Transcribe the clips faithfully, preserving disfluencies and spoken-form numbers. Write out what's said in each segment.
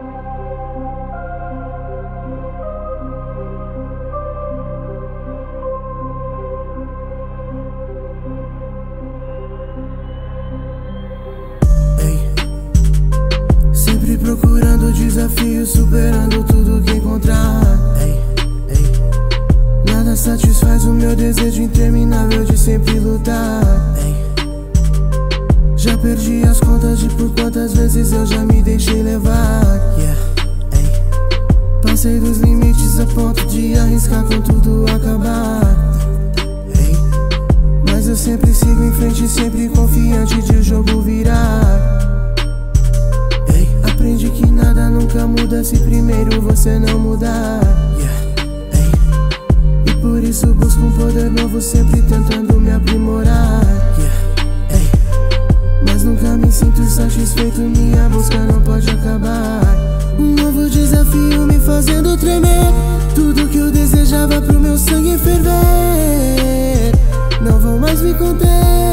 Procurando desafios, superando tudo que encontrar. Ei, ei. Nada satisfaz o meu desejo interminável de sempre lutar. Ei. Já perdi as contas de por quantas vezes eu já me deixei levar. Yeah. Ei. Passei dos limites a ponto de arriscar com tudo acabar. Ei. Mas eu sempre sigo em frente, sempre confiante de o jogo virar. Aprendi que nada nunca muda se primeiro você não mudar. Yeah. Hey. E por isso busco um poder novo, sempre tentando me aprimorar. Yeah. Hey. Mas nunca me sinto satisfeito, minha busca não pode acabar. Um novo desafio me fazendo tremer. Tudo que eu desejava pro meu sangue ferver. Não vou mais me conter.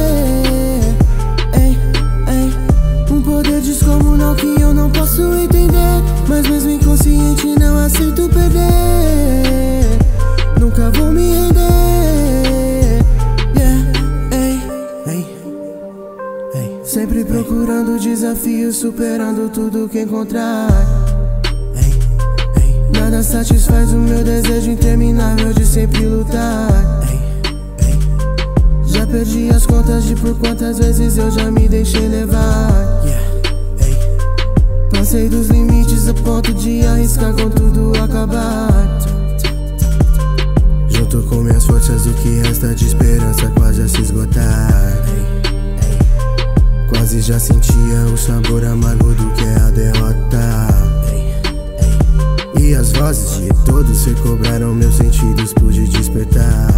Um poder descomunal que eu não posso entender, mas mesmo inconsciente não aceito perder. Nunca vou me render. Yeah. Ei. Ei. Ei. Sempre procurando desafios, superando tudo que encontrar. Ei. Ei. Nada satisfaz o meu desejo interminável de sempre lutar. Ei. Ei. Já perdi as contas de por quantas vezes eu já me deixei levar. Passei dos limites a ponto de arriscar com tudo acabar. Junto com minhas forças o que resta de esperança quase a se esgotar. Quase já sentia o sabor amargo do que é a derrota. E as vozes de todos recobraram meus sentidos, pude despertar.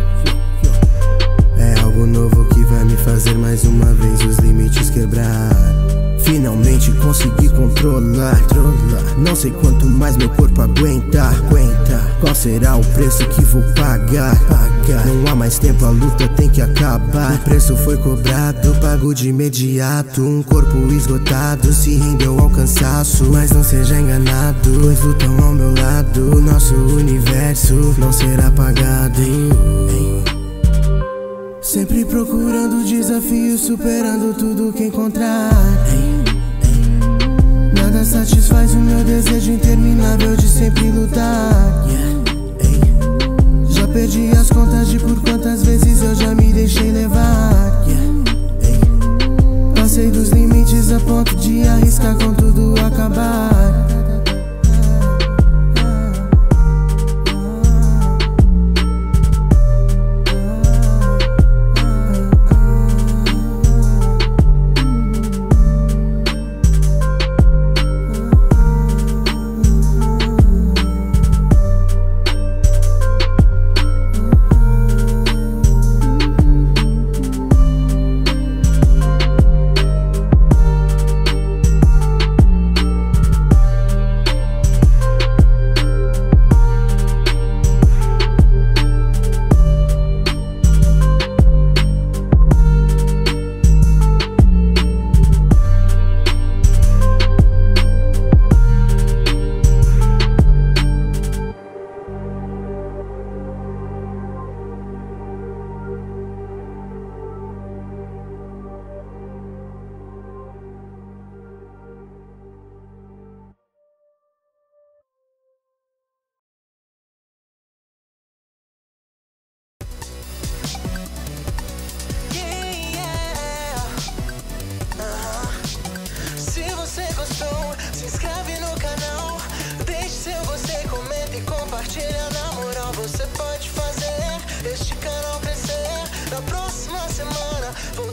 É algo novo que vai me fazer mais uma vez os limites quebrar. Finalmente consegui controlar, controlar. Não sei quanto mais meu corpo aguenta, aguenta. Qual será o preço que vou pagar, pagar. Não há mais tempo, a luta tem que acabar. O preço foi cobrado, pago de imediato. Um corpo esgotado se rendeu ao cansaço. Mas não seja enganado, pois lutam ao meu lado. O nosso universo não será apagado. Sempre procurando desafios, superando tudo que encontrar. Nada satisfaz o meu desejo interminável de sempre lutar. Já perdi as contas de por quantas vezes eu já me deixei levar. Passei dos limites a ponto de arriscar com tudo acabar. Se inscreve no canal, deixe seu gostei, comenta e compartilha. Na moral, você pode fazer este canal crescer. Na próxima semana vou